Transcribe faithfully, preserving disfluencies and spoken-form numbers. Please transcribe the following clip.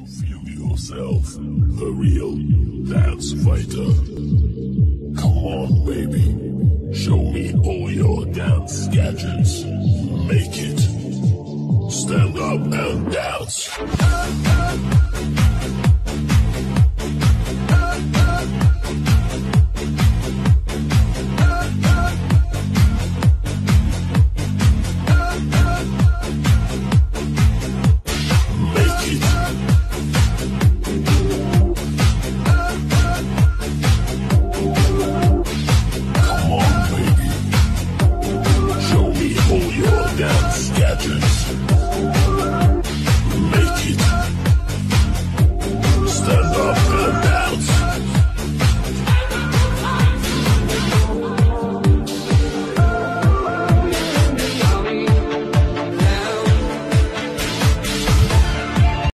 Feel yourself a real dance fighter. Come on, baby. Show me all your dance gadgets. Make it. Stand up and dance.